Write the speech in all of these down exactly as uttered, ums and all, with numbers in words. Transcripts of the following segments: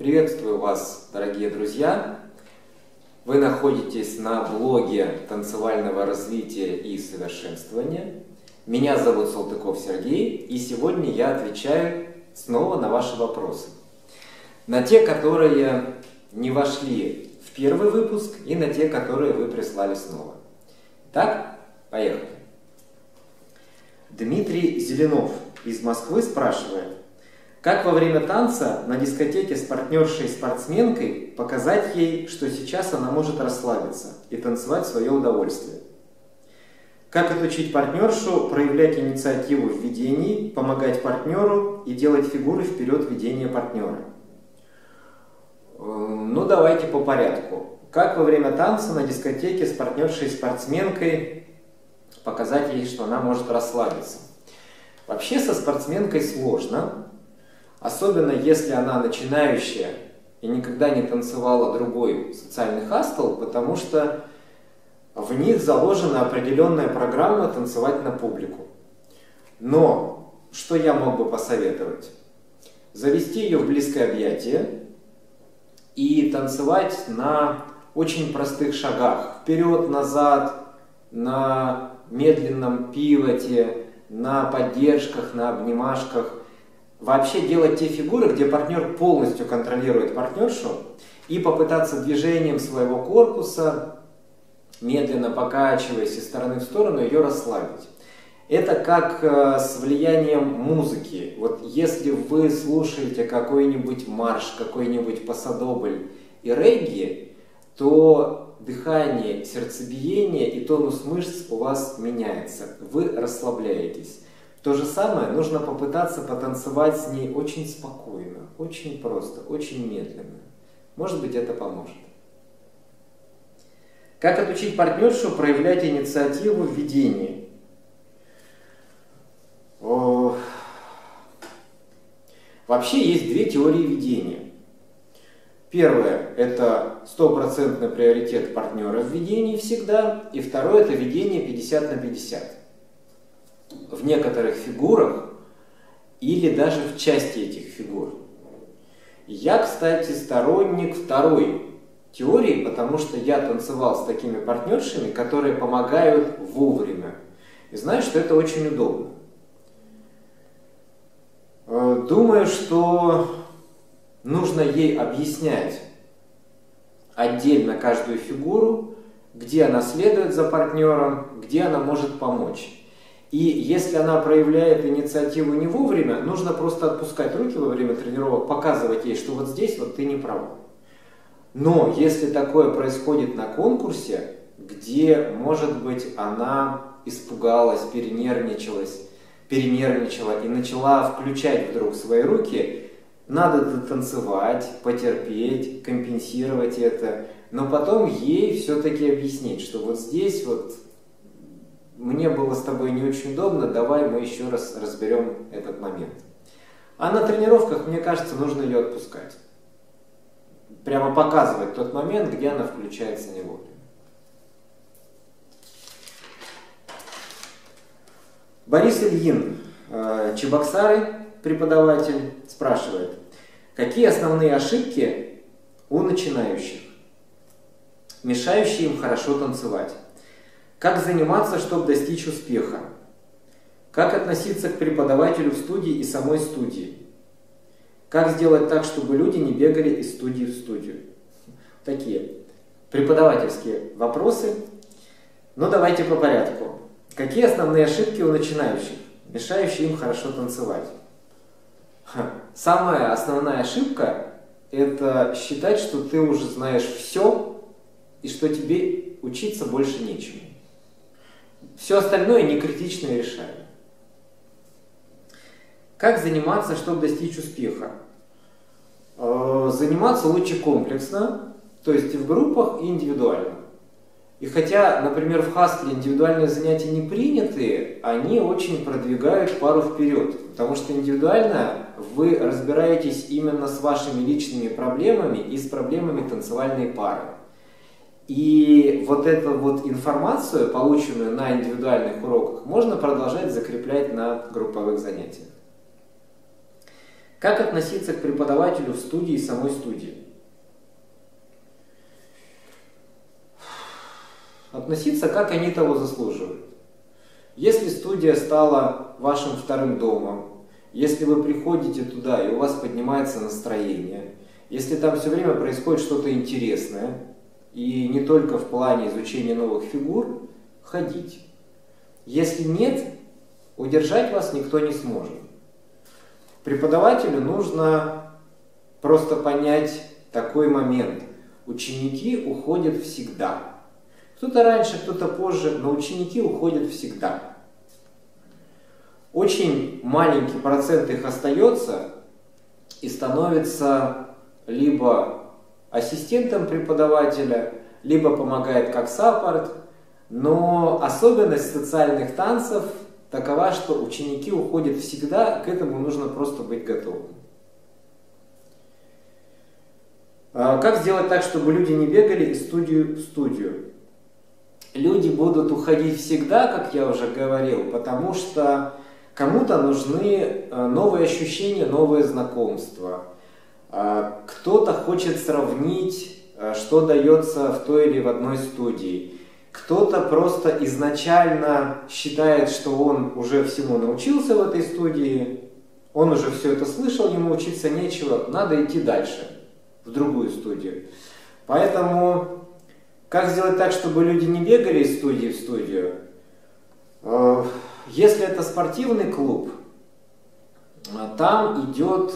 Приветствую вас, дорогие друзья! Вы находитесь на блоге танцевального развития и совершенствования. Меня зовут Салтыков Сергей, и сегодня я отвечаю снова на ваши вопросы. На те, которые не вошли в первый выпуск, и на те, которые вы прислали снова. Итак, поехали. Дмитрий Зеленов из Москвы спрашивает: как во время танца на дискотеке с партнершей-спортсменкой показать ей, что сейчас она может расслабиться и танцевать в свое удовольствие? Как отучить партнершу проявлять инициативу в ведении, помогать партнеру и делать фигуры вперед ведения партнера? Ну, давайте по порядку. Как во время танца на дискотеке с партнершей-спортсменкой показать ей, что она может расслабиться? Вообще со спортсменкой сложно. Особенно если она начинающая и никогда не танцевала другой социальный хастл, потому что в них заложена определенная программа танцевать на публику. Но что я мог бы посоветовать? Завести ее в близкое объятие и танцевать на очень простых шагах. Вперед, назад, на медленном пивоте, на поддержках, на обнимашках. Вообще делать те фигуры, где партнер полностью контролирует партнершу, и попытаться движением своего корпуса, медленно покачиваясь из стороны в сторону, ее расслабить. Это как э, с влиянием музыки. Вот если вы слушаете какой-нибудь марш, какой-нибудь пасодобль и регги, то дыхание, сердцебиение и тонус мышц у вас меняется. Вы расслабляетесь. То же самое нужно попытаться потанцевать с ней очень спокойно, очень просто, очень медленно. Может быть, это поможет. Как отучить партнершу проявлять инициативу в ведении? О... Вообще есть две теории ведения. Первое – это стопроцентный приоритет партнера в ведении всегда. И второе – это ведение пятьдесят на пятьдесят. В некоторых фигурах или даже в части этих фигур. Я, кстати, сторонник второй теории, потому что я танцевал с такими партнершами, которые помогают вовремя. И знаю, что это очень удобно. Думаю, что нужно ей объяснять отдельно каждую фигуру, где она следует за партнером, где она может помочь. И если она проявляет инициативу не вовремя, нужно просто отпускать руки во время тренировок, показывать ей, что вот здесь вот ты не права. Но если такое происходит на конкурсе, где, может быть, она испугалась, перенервничалась, перенервничала и начала включать вдруг свои руки, надо танцевать, потерпеть, компенсировать это, но потом ей все-таки объяснить, что вот здесь вот мне было с тобой не очень удобно, давай мы еще раз разберем этот момент. А на тренировках, мне кажется, нужно ее отпускать. Прямо показывать тот момент, где она включается не вовремя. Борис Ильин, Чебоксары, преподаватель, спрашивает: какие основные ошибки у начинающих, мешающие им хорошо танцевать? Как заниматься, чтобы достичь успеха? Как относиться к преподавателю в студии и самой студии? Как сделать так, чтобы люди не бегали из студии в студию? Такие преподавательские вопросы. Но давайте по порядку. Какие основные ошибки у начинающих, мешающие им хорошо танцевать? Самая основная ошибка – это считать, что ты уже знаешь все и что тебе учиться больше нечему. Все остальное не критично и решаемо. Как заниматься, чтобы достичь успеха? Заниматься лучше комплексно, то есть и в группах, и индивидуально. И хотя, например, в хастле индивидуальные занятия не приняты, они очень продвигают пару вперед. Потому что индивидуально вы разбираетесь именно с вашими личными проблемами и с проблемами танцевальной пары. И вот эту вот информацию, полученную на индивидуальных уроках, можно продолжать закреплять на групповых занятиях. Как относиться к преподавателю в студии и самой студии? Относиться, как они того заслуживают. Если студия стала вашим вторым домом, если вы приходите туда и у вас поднимается настроение, если там все время происходит что-то интересное, и не только в плане изучения новых фигур, ходите. Если нет, удержать вас никто не сможет. Преподавателю нужно просто понять такой момент. Ученики уходят всегда. Кто-то раньше, кто-то позже, но ученики уходят всегда. Очень маленький процент их остается и становится либо ассистентом преподавателя, либо помогает как саппорт. Но особенность социальных танцев такова, что ученики уходят всегда, к этому нужно просто быть готовым. Как сделать так, чтобы люди не бегали из студии в студию? Люди будут уходить всегда, как я уже говорил, потому что кому-то нужны новые ощущения, новые знакомства. Кто-то хочет сравнить, что дается в той или в одной студии. Кто-то просто изначально считает, что он уже всему научился в этой студии, он уже все это слышал, ему учиться нечего, надо идти дальше, в другую студию. Поэтому, как сделать так, чтобы люди не бегали из студии в студию? Если это спортивный клуб, там идет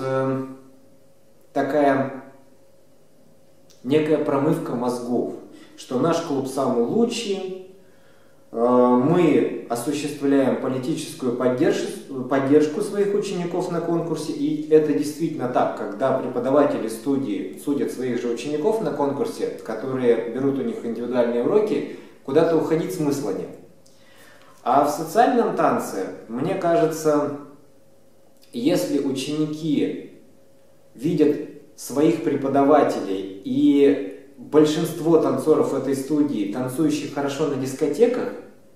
такая некая промывка мозгов, что наш клуб самый лучший, мы осуществляем политическую поддержку, поддержку своих учеников на конкурсе, и это действительно так, когда преподаватели студии судят своих же учеников на конкурсе, которые берут у них индивидуальные уроки, куда-то уходить смысла нет. А в социальном танце, мне кажется, если ученики видят своих преподавателей и большинство танцоров этой студии, танцующих хорошо на дискотеках,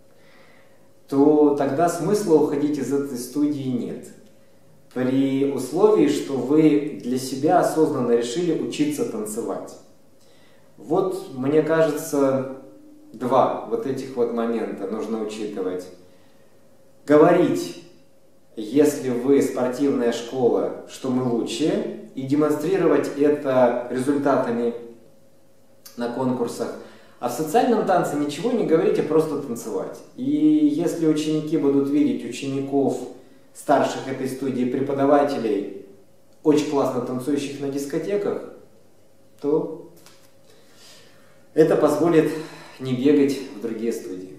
то тогда смысла уходить из этой студии нет. При условии, что вы для себя осознанно решили учиться танцевать. Вот, мне кажется, два вот этих вот момента нужно учитывать. Говорить, если вы спортивная школа, что мы лучшие, и демонстрировать это результатами на конкурсах. А в социальном танце ничего не говорить, а просто танцевать. И если ученики будут видеть учеников старших этой студии, преподавателей, очень классно танцующих на дискотеках, то это позволит не бегать в другие студии.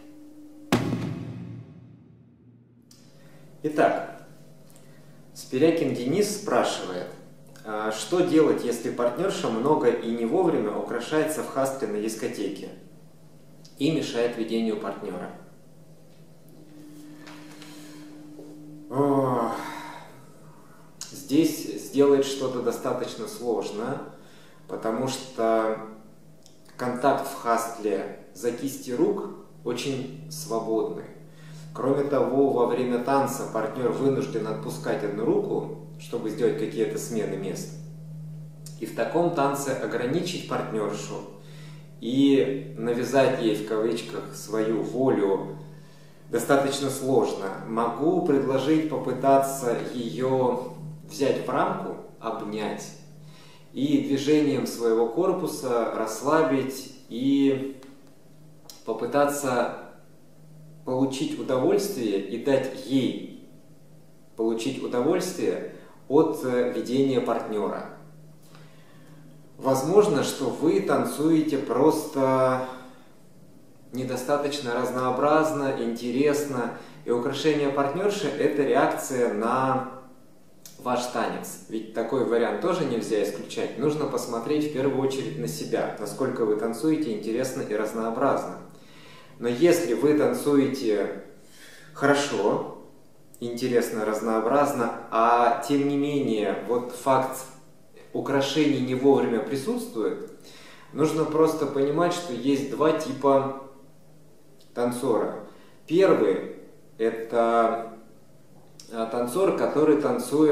Итак, Спирякин Денис спрашивает, что делать, если партнерша много и не вовремя украшается в хастле на дискотеке и мешает ведению партнера? О, здесь сделать что-то достаточно сложно, потому что контакт в хастле за кисти рук очень свободный. Кроме того, во время танца партнер вынужден отпускать одну руку, чтобы сделать какие-то смены мест. И в таком танце ограничить партнершу и навязать ей в кавычках свою волю достаточно сложно. Могу предложить попытаться ее взять в рамку, обнять и движением своего корпуса расслабить и попытаться получить удовольствие и дать ей получить удовольствие от ведения партнера. Возможно, что вы танцуете просто недостаточно разнообразно, интересно, и украшение партнерши – это реакция на ваш танец. Ведь такой вариант тоже нельзя исключать. Нужно посмотреть в первую очередь на себя, насколько вы танцуете интересно и разнообразно. Но если вы танцуете хорошо, интересно, разнообразно, а тем не менее вот факт украшений не вовремя присутствует, нужно просто понимать, что есть два типа танцора. Первый – это танцор, который танцует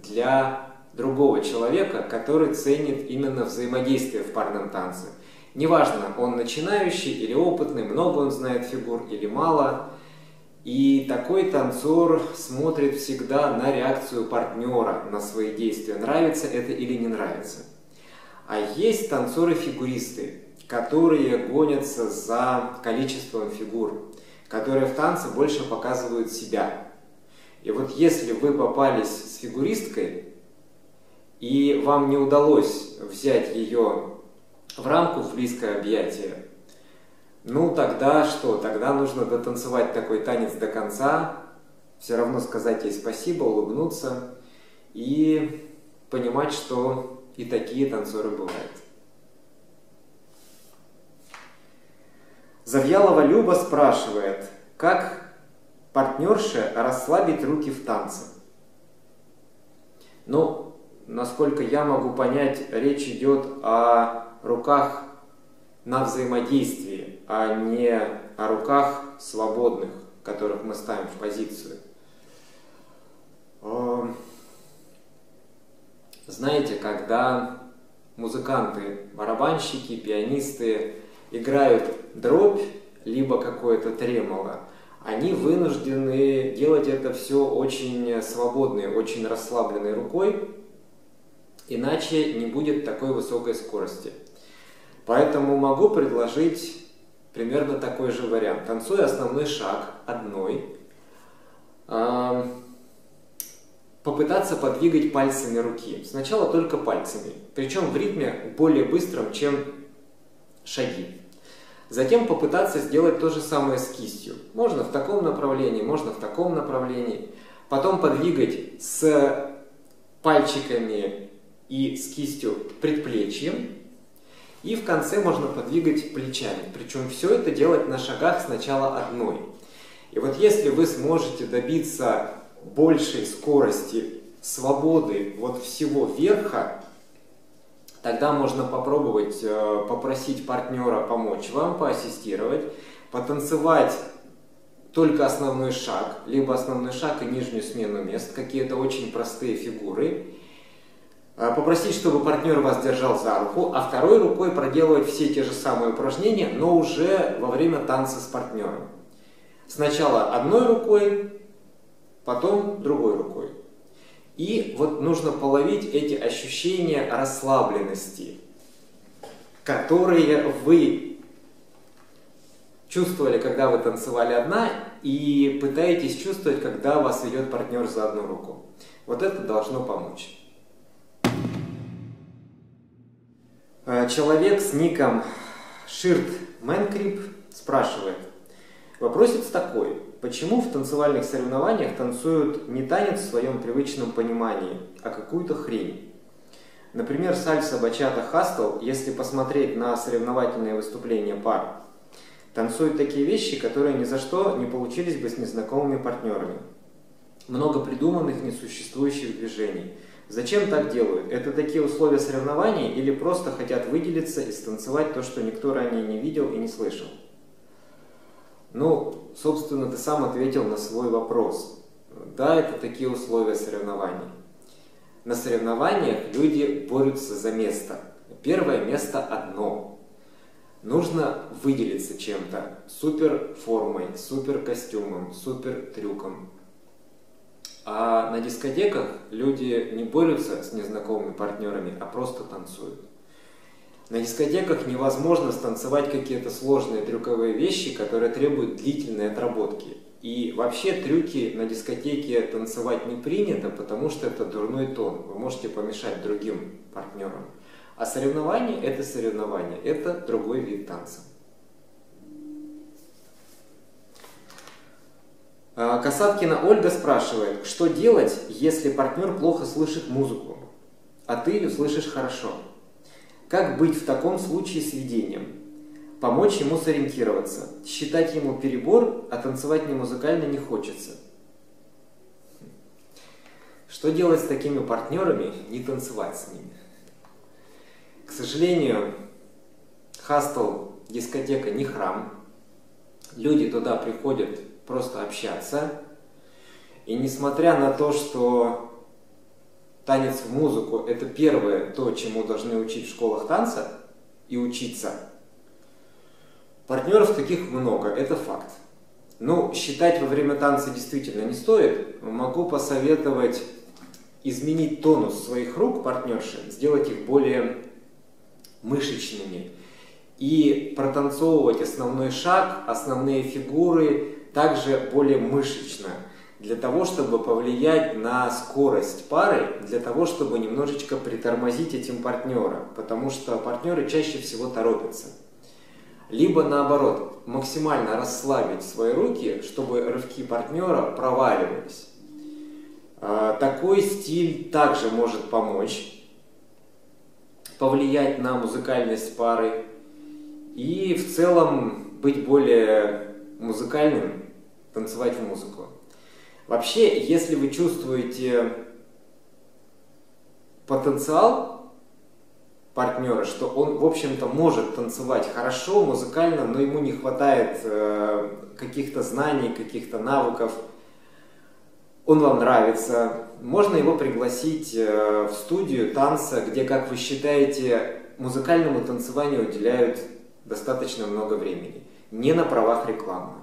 для другого человека, который ценит именно взаимодействие в парном танце. Неважно, он начинающий или опытный, много он знает фигур или мало. И такой танцор смотрит всегда на реакцию партнера на свои действия, нравится это или не нравится. А есть танцоры-фигуристы, которые гонятся за количеством фигур, которые в танце больше показывают себя. И вот если вы попались с фигуристкой, и вам не удалось взять ее в рамку, в близкое объятие, ну тогда что? Тогда нужно дотанцевать такой танец до конца, все равно сказать ей спасибо, улыбнуться и понимать, что и такие танцоры бывают. Завьялова Люба спрашивает, как партнерше расслабить руки в танце? Ну, насколько я могу понять, речь идет о руках на взаимодействии, а не о руках свободных, которых мы ставим в позицию. Знаете, когда музыканты, барабанщики, пианисты играют дробь, либо какое-то тремоло, они вынуждены делать это все очень свободной, очень расслабленной рукой, иначе не будет такой высокой скорости. Поэтому могу предложить примерно такой же вариант. Танцуя основной шаг одной, попытаться подвигать пальцами руки. Сначала только пальцами, причем в ритме более быстром, чем шаги. Затем попытаться сделать то же самое с кистью. Можно в таком направлении, можно в таком направлении. Потом подвигать с пальчиками и с кистью предплечьем. И в конце можно подвигать плечами. Причем все это делать на шагах сначала одной. И вот если вы сможете добиться большей скорости, свободы вот всего верха, тогда можно попробовать э, попросить партнера помочь вам, поассистировать, потанцевать только основной шаг, либо основной шаг и нижнюю смену мест, какие-то очень простые фигуры, э, попросить, чтобы партнер вас держал за руку, а второй рукой проделывать все те же самые упражнения, но уже во время танца с партнером. Сначала одной рукой, потом другой рукой. И вот нужно половить эти ощущения расслабленности, которые вы чувствовали, когда вы танцевали одна, и пытаетесь чувствовать, когда вас ведет партнер за одну руку. Вот это должно помочь. Человек с ником ShirtManCrip спрашивает. Вопросец такой. Почему в танцевальных соревнованиях танцуют не танец в своем привычном понимании, а какую-то хрень? Например, сальса, бачата, хастл, если посмотреть на соревновательные выступления пар, танцуют такие вещи, которые ни за что не получились бы с незнакомыми партнерами. Много придуманных, несуществующих движений. Зачем так делают? Это такие условия соревнований или просто хотят выделиться и станцевать то, что никто ранее не видел и не слышал? Ну, собственно, ты сам ответил на свой вопрос. Да, это такие условия соревнований. На соревнованиях люди борются за место. Первое место одно. Нужно выделиться чем-то. Супер формой, супер костюмом, супер трюком. А на дискотеках люди не борются с незнакомыми партнерами, а просто танцуют. На дискотеках невозможно станцевать какие-то сложные трюковые вещи, которые требуют длительной отработки. И вообще трюки на дискотеке танцевать не принято, потому что это дурной тон. Вы можете помешать другим партнерам. А соревнование – это соревнование, это другой вид танца. Касаткина Ольга спрашивает, что делать, если партнер плохо слышит музыку, а ты ее слышишь хорошо? Как быть в таком случае с ведением? Помочь ему сориентироваться, считать ему перебор, а танцевать не музыкально не хочется. Что делать с такими партнерами? Не танцевать с ними. К сожалению, хастл, дискотека не храм. Люди туда приходят просто общаться. И несмотря на то, что танец в музыку – это первое то, чему должны учить в школах танца и учиться. Партнеров таких много, это факт. Ну, считать во время танца действительно не стоит. Могу посоветовать изменить тонус своих рук партнерши, сделать их более мышечными и протанцовывать основной шаг, основные фигуры также более мышечно, для того, чтобы повлиять на скорость пары, для того, чтобы немножечко притормозить этим партнера, потому что партнеры чаще всего торопятся. Либо наоборот, максимально расслабить свои руки, чтобы рывки партнера проваливались. Такой стиль также может помочь повлиять на музыкальность пары и в целом быть более музыкальным, танцевать в музыку. Вообще, если вы чувствуете потенциал партнера, что он, в общем-то, может танцевать хорошо, музыкально, но ему не хватает э, каких-то знаний, каких-то навыков, он вам нравится, можно его пригласить э, в студию танца, где, как вы считаете, музыкальному танцеванию уделяют достаточно много времени, не на правах рекламы.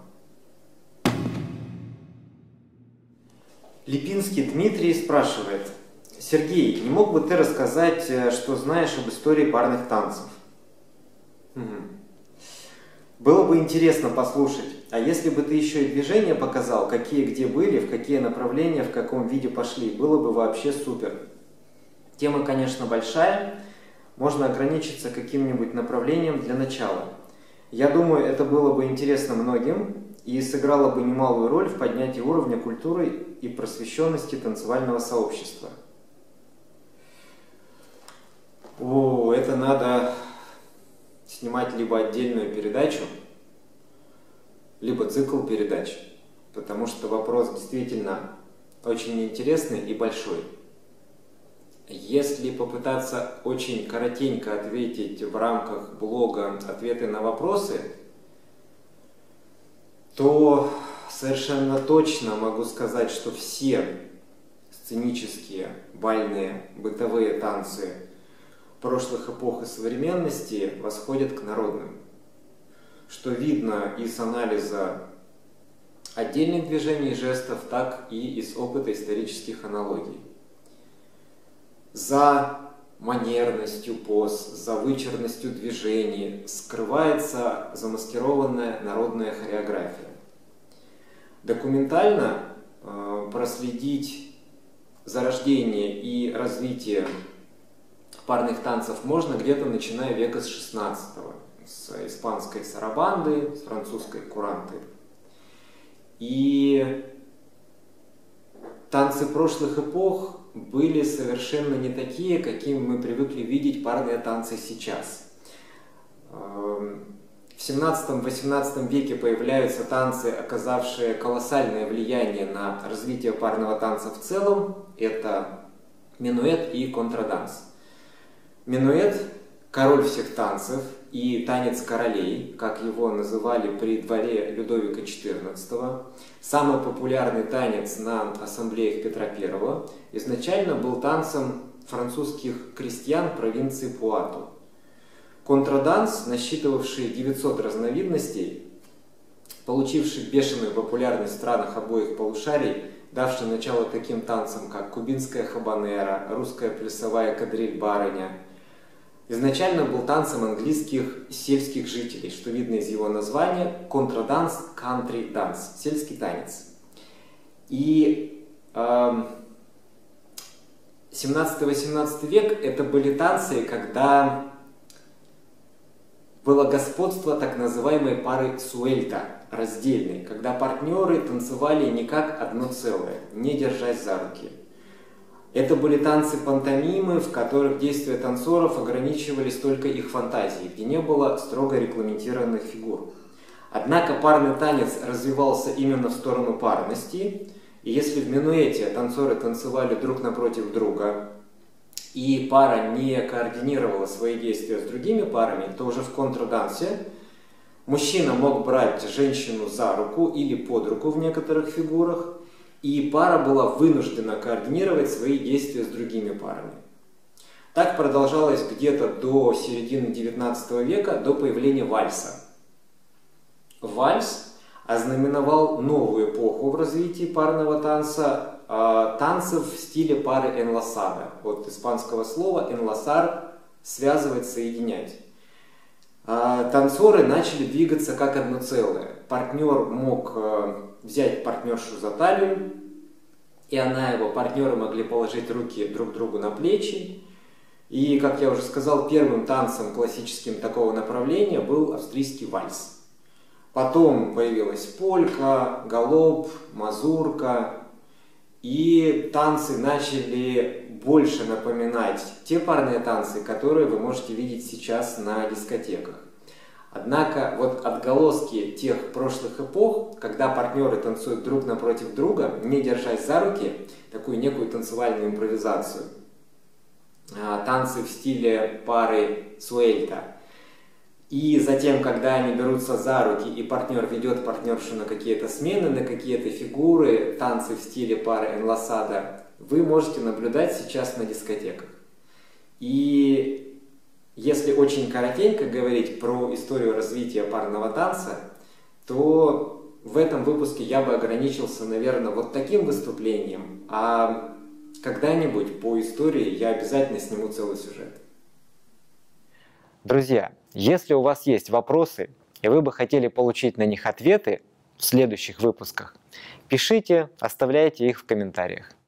Липинский Дмитрий спрашивает: Сергей, не мог бы ты рассказать, что знаешь об истории парных танцев? Угу. Было бы интересно послушать. А если бы ты еще и движения показал, какие где были, в какие направления, в каком виде пошли, было бы вообще супер. Тема, конечно, большая. Можно ограничиться каким-нибудь направлением для начала. Я думаю, это было бы интересно многим и сыграло бы немалую роль в поднятии уровня культуры и просвещенности танцевального сообщества. О, это надо снимать либо отдельную передачу, либо цикл передач, потому что вопрос действительно очень интересный и большой. Если попытаться очень коротенько ответить в рамках блога ответы на вопросы, то совершенно точно могу сказать, что все сценические, бальные, бытовые танцы прошлых эпох и современности восходят к народным, что видно из анализа отдельных движений и жестов, так и из опыта исторических аналогий. За манерностью поз, за вычурностью движений скрывается замаскированная народная хореография. Документально э, проследить зарождение и развитие парных танцев можно где-то начиная века с шестнадцатого, с испанской сарабанды, с французской куранты. И танцы прошлых эпох были совершенно не такие, какими мы привыкли видеть парные танцы сейчас. В семнадцатом-восемнадцатом веке появляются танцы, оказавшие колоссальное влияние на развитие парного танца в целом. Это минуэт и контраданс. Минуэт – король всех танцев и танец королей, как его называли при дворе Людовика четырнадцатого. Самый популярный танец на ассамблеях Петра Первого изначально был танцем французских крестьян провинции Пуату. Контраданс, насчитывавший девятьсот разновидностей, получивший бешеную популярность в странах обоих полушарий, давший начало таким танцам, как кубинская хабанера, русская плясовая кадриль-барыня, изначально был танцем английских сельских жителей, что видно из его названия, контраданс, country dance, сельский танец. И э, семнадцатый-восемнадцатый век это были танцы, когда было господство так называемой пары суэльта, раздельной, когда партнеры танцевали не как одно целое, не держась за руки. Это были танцы пантомимы, в которых действия танцоров ограничивались только их фантазией, где не было строго регламентированных фигур. Однако парный танец развивался именно в сторону парности, и если в минуэте танцоры танцевали друг напротив друга, и пара не координировала свои действия с другими парами, то уже в контрадансе мужчина мог брать женщину за руку или под руку в некоторых фигурах, и пара была вынуждена координировать свои действия с другими парами. Так продолжалось где-то до середины девятнадцатого века, до появления вальса. Вальс ознаменовал новую эпоху в развитии парного танца, э, танцев в стиле пары энласада. От испанского слова энласар – связывать, соединять. Э, танцоры начали двигаться как одно целое. Партнер мог э, взять партнершу за талию, и она его, партнеры могли положить руки друг другу на плечи. И, как я уже сказал, первым танцем классическим такого направления был австрийский вальс. Потом появилась полька, галоп, мазурка. И танцы начали больше напоминать те парные танцы, которые вы можете видеть сейчас на дискотеках. Однако вот отголоски тех прошлых эпох, когда партнеры танцуют друг напротив друга, не держась за руки, такую некую танцевальную импровизацию, танцы в стиле пары суэльта. И затем, когда они берутся за руки, и партнер ведет партнершу на какие-то смены, на какие-то фигуры, танцы в стиле пары энласада, вы можете наблюдать сейчас на дискотеках. И если очень коротенько говорить про историю развития парного танца, то в этом выпуске я бы ограничился, наверное, вот таким выступлением, а когда-нибудь по истории я обязательно сниму целый сюжет. Друзья, если у вас есть вопросы, и вы бы хотели получить на них ответы в следующих выпусках, пишите, оставляйте их в комментариях.